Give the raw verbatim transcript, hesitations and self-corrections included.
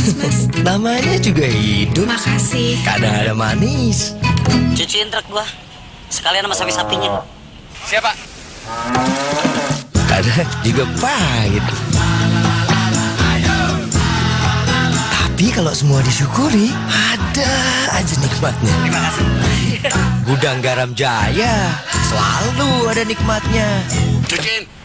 Mas. Namanya juga hidup. Makasih. Kadang ada manis. Cuciin truk gua. Sekalian sama sapi-sapinya. Siapa? Kadang juga pahit. Tapi kalau semua disyukuri, ada aja nikmatnya. Terima kasih. Gudang Garam Jaya selalu ada nikmatnya. Cuciin.